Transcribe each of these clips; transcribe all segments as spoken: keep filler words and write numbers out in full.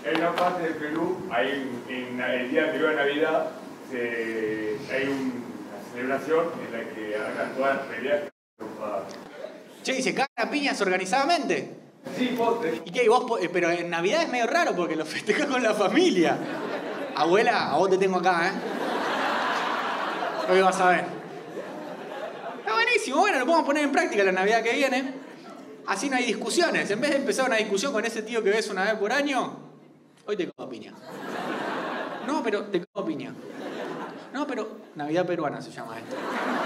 En una parte del Perú, hay, en el día anterior a Navidad, se, hay un, una celebración en la que arrancan todas las peleas. Che, ¿y se cagan a piñas organizadamente? Sí, postre. ¿Y qué? ¿Y vos, pero en Navidad es medio raro porque lo festejás con la familia. Abuela, a vos te tengo acá, ¿eh? Hoy vas a ver. Está buenísimo. Bueno, lo podemos poner en práctica la Navidad que viene. Así no hay discusiones. En vez de empezar una discusión con ese tío que ves una vez por año, hoy te como piña. No, pero te como piña. No, pero Navidad peruana se llama esto.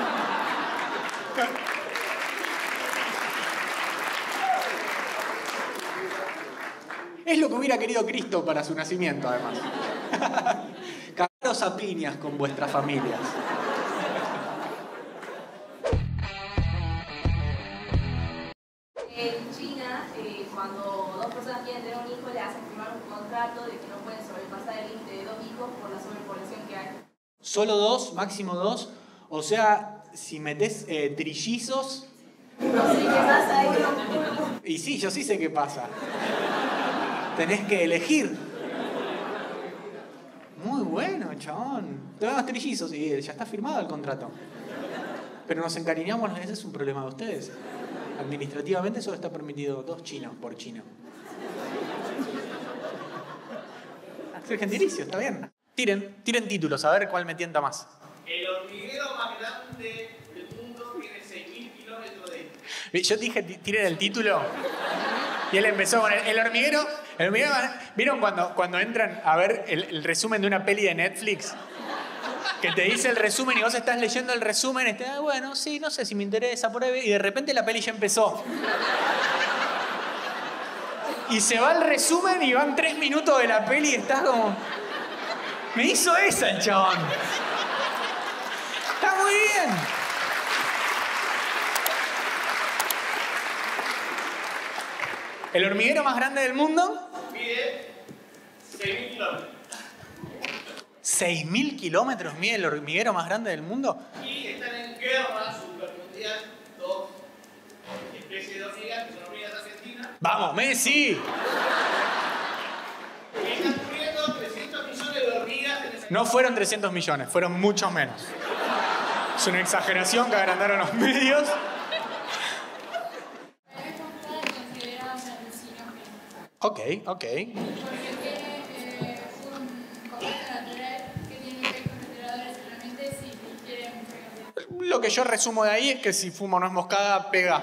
Es lo que hubiera querido Cristo para su nacimiento, además. Cagaros a piñas con vuestras familias. En China, eh, cuando dos personas quieren tener un hijo, le hacen firmar un contrato de que no pueden sobrepasar el límite de dos hijos por la sobrepoblación que hay. ¿Solo dos? ¿Máximo dos? O sea, si metés eh, trillizos... No sé qué pasa ahí. Y sí, yo sí sé qué pasa. Tenés que elegir. Muy bueno, chabón. Tenemos trillizos y ya está firmado el contrato. Pero nos encariñamos, ese es un problema de ustedes. Administrativamente solo está permitido dos chinos por chino. Soy gentilicio, está bien. Tiren, tiren títulos, a ver cuál me tienta más. El hormiguero más grande del mundo tiene seis mil kilómetros de... Yo dije, tiren el título. Y él empezó con el, el hormiguero. El hormiguero, ¿vieron cuando, cuando entran a ver el, el resumen de una peli de Netflix? Que te dice el resumen y vos estás leyendo el resumen y estás, ah, bueno, sí, no sé si me interesa por ahí. Y de repente la peli ya empezó. Y se va el resumen y van tres minutos de la peli y estás como... Me hizo esa el chabón. Está muy bien. ¿El hormiguero más grande del mundo? Mide seis mil kilómetros. ¿seis mil kilómetros mide el hormiguero más grande del mundo? Y están en guerra supermundial dos especies de hormigas, que son hormigas argentinas. ¡Vamos, Messi! Y están muriendo trescientos millones de hormigas en ese... No fueron trescientos millones, fueron muchos menos. Es una exageración que agrandaron los medios. Ok, ok. Porque tiene eh, un compuesto natural que tiene efectos respiradores en la mente si quiere mucha cantidad. Lo que yo resumo de ahí es que si fumo nuez moscada, pega.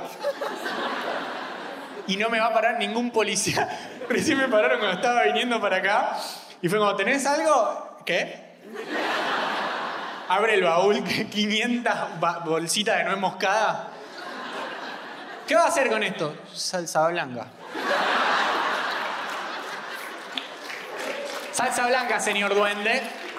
Y no me va a parar ningún policía. Recién me pararon cuando estaba viniendo para acá. Y fue como, ¿tenés algo? ¿Qué? Abre el baúl, quinientas bolsitas de nuez moscada. ¿Qué va a hacer con esto? Salsa blanca. Salsa blanca, señor duende.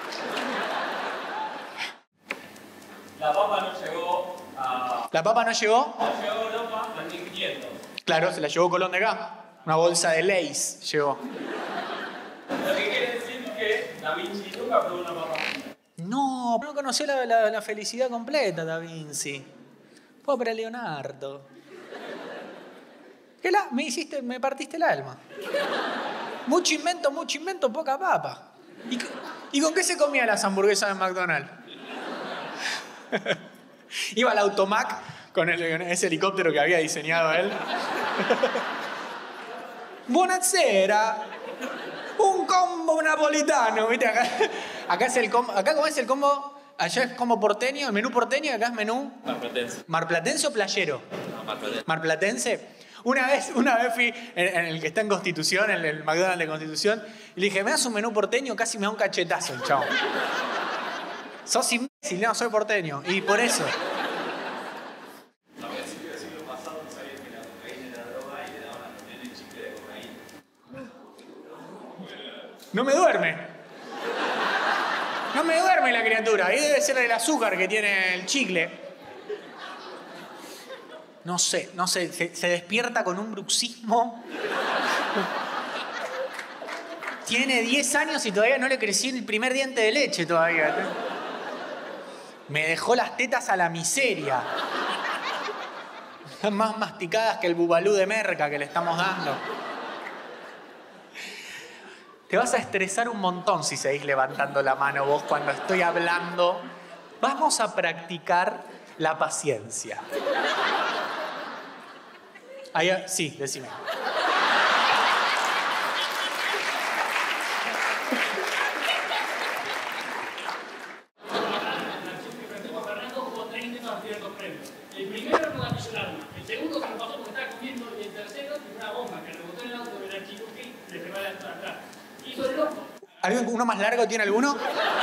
La papa no llegó a... ¿La papa no llegó? No llegó a Europa en mil quinientos. Claro, se la llevó Colón de acá. Una bolsa de Lay's llegó. Lo que quiere decir que Da Vinci nunca probó una papa. No, no conoció la, la, la felicidad completa, Da Vinci. Pobre Leonardo. ¿Qué la? Me hiciste, me partiste el alma. Mucho invento, mucho invento, poca papa. ¿Y, ¿y con qué se comía las hamburguesas de McDonald's? Iba al Automac con el, ese helicóptero que había diseñado él. Buonasera. Un combo napolitano, ¿viste? Acá, acá es el combo, acá cómo es el combo, allá es combo porteño, el menú porteño, acá es menú Marplatense. marplatense o playero. No, Marplatense. Marplatense. Una vez, una vez fui en, en el que está en Constitución, en el McDonald's de Constitución, y le dije, ¿me das un menú porteño? Casi me da un cachetazo el chavo. Sos imbécil, no, soy porteño. Y por eso. A principios del siglo pasado no sabían que la cocaína era droga y le daban a los nenes chicle de cocaína. No me duerme. No me duerme la criatura. Ahí debe ser el azúcar que tiene el chicle. No sé, no sé, se, se despierta con un bruxismo. Tiene diez años y todavía no le creció el primer diente de leche todavía. Me dejó las tetas a la miseria. Están más masticadas que el bubalú de merca que le estamos dando. Te vas a estresar un montón si seguís levantando la mano vos cuando estoy hablando. Vamos a practicar la paciencia. Ahí, sí, decime. El primero no gatilló el arma, el segundo se lo pasó porque estaba comiendo y el tercero tiene una bomba que rebotó en el auto del archivo que le pegó atrás. Hizo el loco. ¿Uno más largo tiene alguno?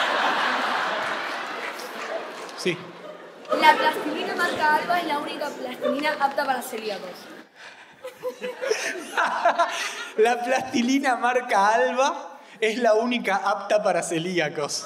Sí. La plastilina marca Alba es la única plastilina apta para celíacos. La plastilina marca Alba es la única apta para celíacos.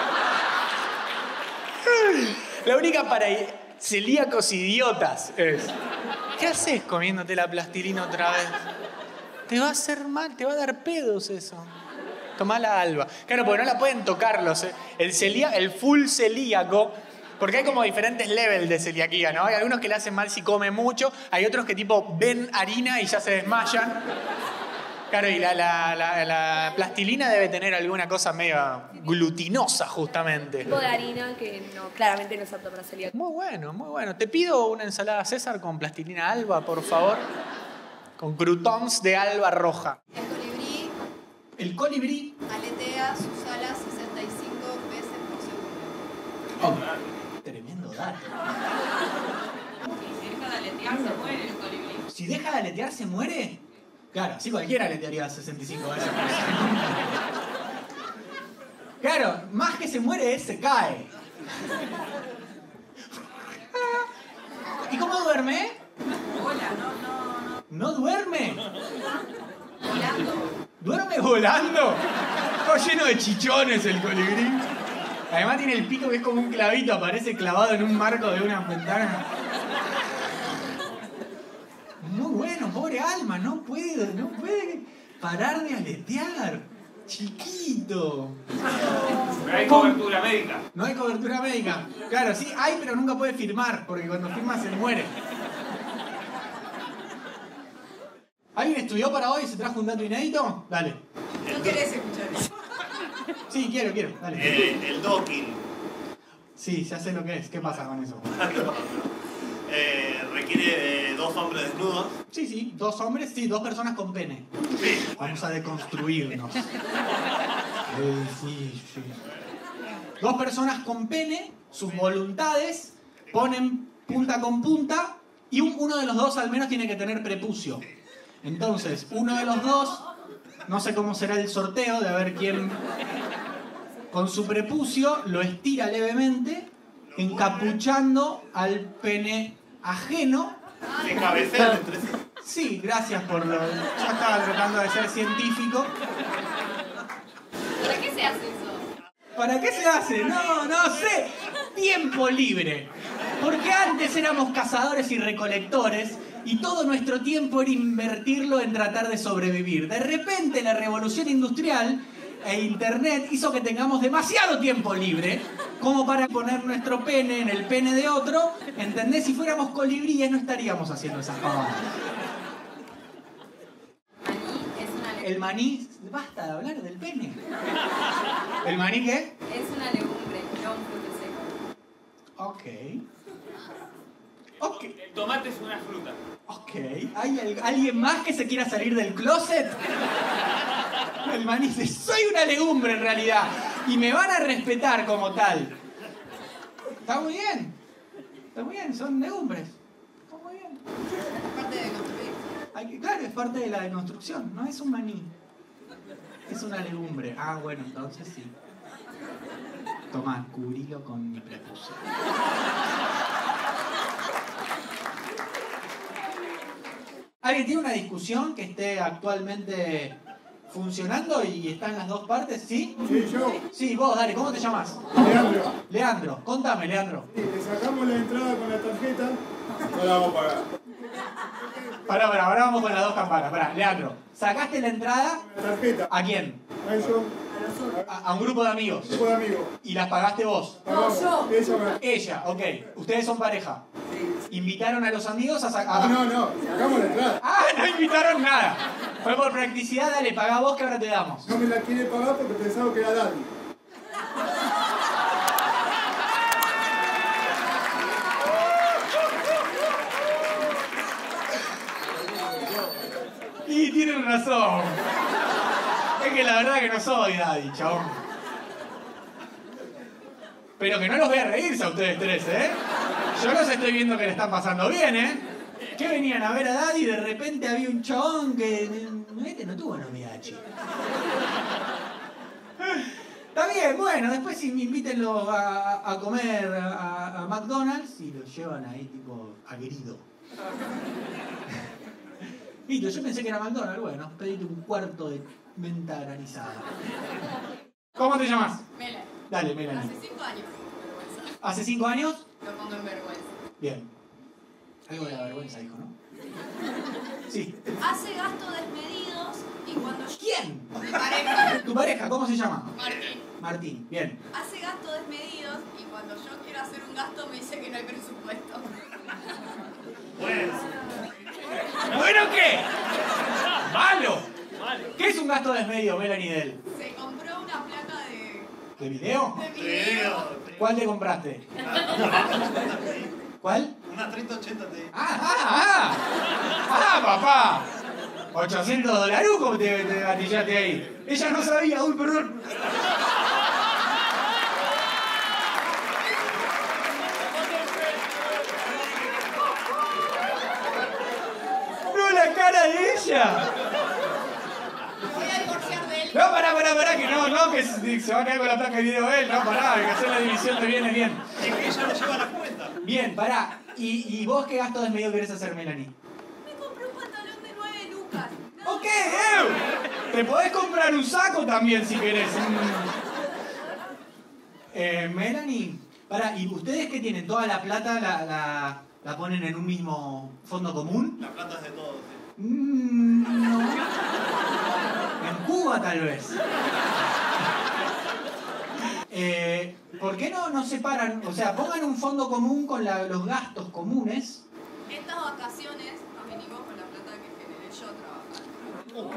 La única para celíacos idiotas es. ¿Qué haces comiéndote la plastilina otra vez? Te va a hacer mal, te va a dar pedos eso. Tomá la Alba. Claro, porque no la pueden tocar los, el, celía, el full celíaco, porque hay como diferentes levels de celiaquía, ¿no? Hay algunos que le hacen mal si come mucho, hay otros que tipo ven harina y ya se desmayan. Claro, y la, la, la, la plastilina debe tener alguna cosa medio glutinosa, justamente. Un tipo de harina que no, claramente no es apta para celíacos. Muy bueno, muy bueno. Te pido una ensalada César con plastilina Alba, por favor. Con croutons de Alba roja. El colibrí. El colibrí Aletea sus alas sesenta y cinco veces por segundo. Oh, tremendo dato. Si deja de aletear, se muere el colibrí. Si deja de aletear, ¿se muere? Claro, sí, cualquiera aletearía sesenta y cinco veces por segundo. Claro, más que se muere es se cae. ¿Y cómo duerme? Hola, no, no, no. ¿No duerme? Volando. ¿Duerme volando? Está lleno de chichones el colibrí. Además tiene el pico que es como un clavito, aparece clavado en un marco de una ventana. Muy bueno, pobre Alma, no puede, no puede parar de aletear. Chiquito. No hay cobertura médica. No hay cobertura médica. Claro, sí hay, pero nunca puede firmar, porque cuando firma se muere. ¿Alguien estudió para hoy y se trajo un dato inédito? Dale. ¿No querés escuchar eso? Sí, quiero, quiero. Dale. Eh, el docking. Sí, ya sé lo que es. ¿Qué pasa con eso? eh, requiere de dos hombres desnudos. Sí, sí, dos hombres, sí, dos personas con pene. Sí. Vamos a deconstruirnos. Eh, sí, sí. Dos personas con pene, sus voluntades, ponen punta con punta y un- uno de los dos al menos tiene que tener prepucio. Entonces, uno de los dos, no sé cómo será el sorteo de a ver quién, con su prepucio lo estira levemente, encapuchando al pene ajeno. Se cabecean entre sí. Sí, gracias por lo... Ya estaba tratando de ser científico. ¿Para qué se hace eso? ¿Para qué se hace? No, no sé. Tiempo libre. Porque antes éramos cazadores y recolectores y todo nuestro tiempo era invertirlo en tratar de sobrevivir. De repente la revolución industrial e internet hizo que tengamos demasiado tiempo libre como para poner nuestro pene en el pene de otro. ¿Entendés? Si fuéramos colibríes no estaríamos haciendo esas pavadas. Maní es una El maní... Basta de hablar del pene. ¿El maní qué? Es una legumbre, no un fruto seco. Ok. Ok. El tomate es una fruta. Ok. ¿Hay al- alguien más que se quiera salir del closet? El maní dice, soy una legumbre en realidad. Y me van a respetar como tal. Está muy bien. Está muy bien, son legumbres. Está muy bien. Es parte de construir. Hay que- claro, es parte de la deconstrucción. No es un maní. Es una legumbre. Ah, bueno, entonces sí. Toma, cubrilo con mi prepucio. ¿Alguien tiene una discusión que esté actualmente funcionando y está en las dos partes? ¿Sí? Sí, yo. Sí, vos, dale, ¿cómo te llamas? Leandro. Leandro, contame, Leandro. Sí, le sacamos la entrada con la tarjeta, no la vamos a pagar. Pará, pará, ahora vamos con las dos campanas. Pará, Leandro, ¿sacaste la entrada? La tarjeta. ¿A quién? A ellos, A, a un grupo de amigos. grupo de amigos. ¿Y las pagaste vos? Pagamos. Ella me... Ella, ok. Ustedes son pareja. Invitaron a los amigos a sacar... No, no, no, sacamos la entrada. Ah, no invitaron nada. Fue por practicidad, dale, pagá vos que ahora te damos. No me la quiere pagar porque pensaba que era Daddy. Y tienen razón. Es que la verdad que no soy Daddy, chabón. Pero que no los voy a reírse a ustedes tres, ¿eh? Yo los estoy viendo que le están pasando bien, ¿eh? Que venían a ver a Daddy y de repente había un chabón que... Este no tuvo noviachi. Está bien, bueno, después si me invítenlo a, a comer a, a McDonald's y lo llevan ahí tipo aguerrido. Listo, yo pensé que era McDonald's, bueno, pedite un cuarto de menta granizada. ¿Cómo te llamas? Mela. Dale, Melanie. Hace cinco años me pongo en vergüenza. ¿Hace cinco años? Lo pongo en vergüenza. Bien. Algo de la vergüenza, dijo, ¿no? Sí. Hace gastos desmedidos y cuando yo... ¿Quién? Mi pareja. ¿Tu pareja? ¿Cómo se llama? Martín. Martín, bien. Hace gastos desmedidos y cuando yo quiero hacer un gasto me dice que no hay presupuesto. Bueno. ¿Bueno qué? ¡Malo! ¿Qué es un gasto desmedido, Melanie Del? Se compró una placa de... ¿De video? de video. ¿Cuál te compraste? ¿Cuál? Una treinta ochenta te... ¡Ah, ah, ah! ¡Ah, papá! ochocientos dólares, ¿cómo te, te gatillaste ahí? Ella no sabía, uy, perdón. ¡No, la cara de ella! Voy a divorciar de él. No, pará, pará, pará, que no, no, que se, se va a quedar con la placa de video él. No, pará, hay que hacer la división te viene bien. Es que ella no lleva la cuenta. Bien, pará. ¿Y, y vos qué gasto desmedido querés hacer, Melanie? Me compré un pantalón de nueve lucas. Ok, eh. Te podés comprar un saco también si querés. Eh, Melanie, pará, ¿y ustedes qué tienen? ¿Toda la plata la, la, la ponen en un mismo fondo común? La plata es de todos. Sí. Mm, no. En Cuba tal vez. Eh, ¿Por qué no, no separan? O sea, pongan un fondo común con la, los gastos comunes. Estas vacaciones nos venimos con la plata que generé yo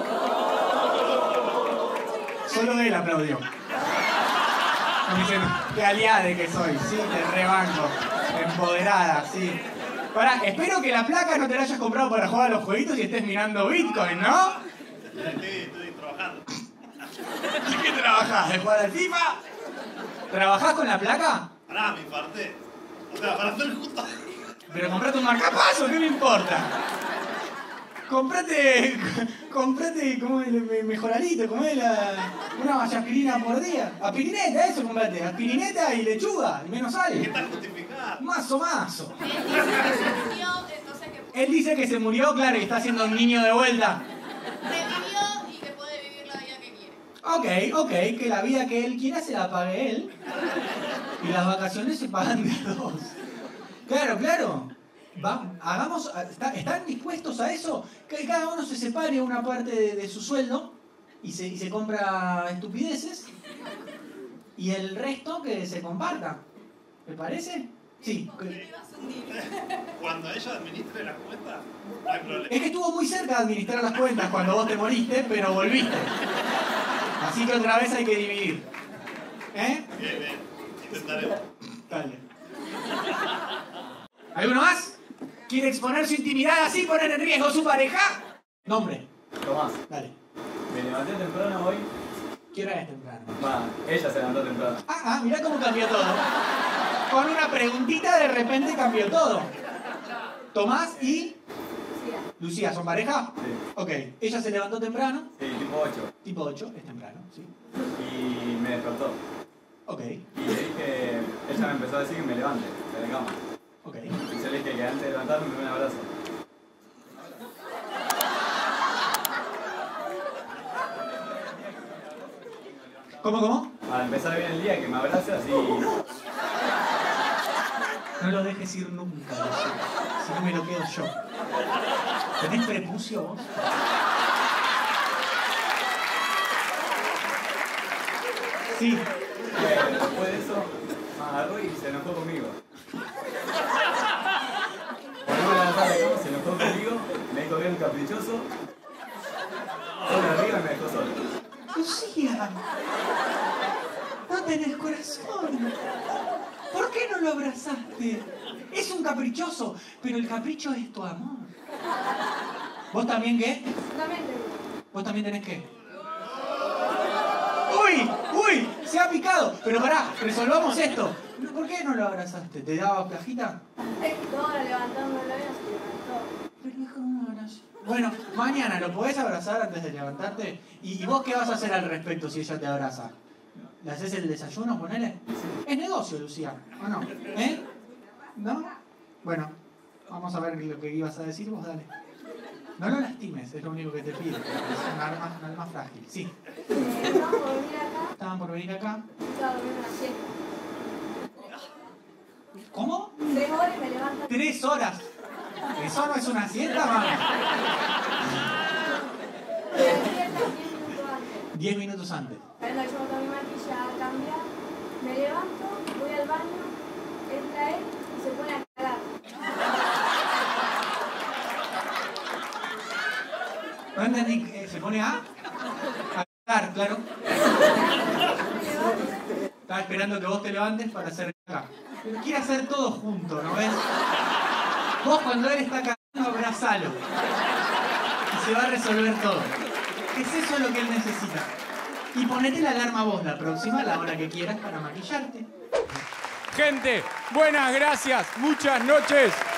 trabajando. Solo él aplaudió. Como dicen, qué aliade que soy, sí, te rebanco. Empoderada, sí. Pará, espero que la placa no te la hayas comprado para jugar a los jueguitos y estés mirando Bitcoin, ¿no? Estoy, estoy trabajando. ¿De qué trabajás? ¿De jugar al FIFA? ¿Trabajás con la placa? Pará, me infarté. O sea, para hacer justo... Pero comprate un marcapaso, ¿qué me importa? Comprate, comprate, ¿cómo es? Mejoralito, ¿cómo es la...? Una aspirina por día. Aspirineta, eso comprate. Aspirineta y lechuga, y menos sal. ¿Qué tal justificado? Mazo, mazo. Él dice que se murió, entonces que Él dice que se murió, claro, y está haciendo un niño de vuelta. revivió y que puede vivir la vida que quiere. Ok, ok, que la vida que él quiera se la pague él. Y las vacaciones se pagan de a dos. Claro, claro. Va, hagamos, está, ¿están dispuestos a eso? Que cada uno se separe una parte de, de su sueldo y se, y se compra estupideces y el resto que se comparta. ¿Me parece? Sí. Cuando ella administre la cuenta, no hay problema. Es que estuvo muy cerca de administrar las cuentas cuando vos te moriste, pero volviste. Así que otra vez hay que dividir. ¿Eh? Bien, bien. Intentaremos. Dale. ¿Alguno más? ¿Quiere exponer su intimidad así, poner en riesgo su pareja? Nombre. Tomás. Dale. Me levanté temprano hoy. ¿Qué hora es temprano? Va, ella se levantó temprano. Ah, ah, mirá cómo cambió todo. Con una preguntita de repente cambió todo. Tomás y... Lucía, ¿son pareja? Sí. Ok. Ella se levantó temprano. Sí, tipo ocho. Tipo ocho, es temprano, sí. Y me despertó. Ok. Y le dije, ella me empezó a decir que me levante de la cama. Ok. Y yo le dije que antes de levantarme me dé un abrazo. ¿Cómo, cómo? Para empezar bien el día, que me abrace así. No lo dejes ir nunca, Lucía. Si no me lo quedo yo. ¿Tenés prepucio vos? Sí. Eh, después de eso, me agarró y se enojó conmigo. Cuando me levanté de la cama, se enojó conmigo, me dijo que era un caprichoso. Solo arriba me dejó solo. Lucía, no tenés corazón. ¿Por qué no lo abrazaste? Es un caprichoso, pero el capricho es tu amor. ¿Vos también qué? También tengo. ¿Vos también tenés qué? ¡Uy! ¡Uy! Se ha picado. Pero pará, resolvamos esto. ¿Por qué no lo abrazaste? ¿Te daba plajita? No, levantándolo y no se levantó. Pero mejor un abrazo. Bueno, mañana lo podés abrazar antes de levantarte. ¿Y, y vos qué vas a hacer al respecto si ella te abraza? ¿Le haces el desayuno, ponele? Es negocio, Lucía, ¿o no? ¿Eh? ¿No? Bueno, vamos a ver lo que ibas a decir vos, dale. No lo lastimes, es lo único que te pido. Es un arma, un arma frágil, sí. Eh, Estaban por venir acá. Estaban por venir acá. Estaba durmiendo una siesta. ¿Cómo? Tres horas y me levanto. Tres horas. ¿Eso no es una siesta, mamá? Me despierto diez minutos antes. Diez minutos antes. Cuando yo boto mi maquilla a cambiar, me levanto, voy al baño, entra él y se pone a cagar. No entendí, eh, ¿se pone a? A cagar, claro. Estaba esperando que vos te levantes para hacer acá. Pero quiere hacer todo junto, ¿no ves? Vos cuando él está cagando, abrazalo. Y se va a resolver todo. Es eso lo que él necesita. Y ponete la alarma vos la próxima, a la hora que quieras, para maquillarte. Gente, buenas gracias, muchas noches.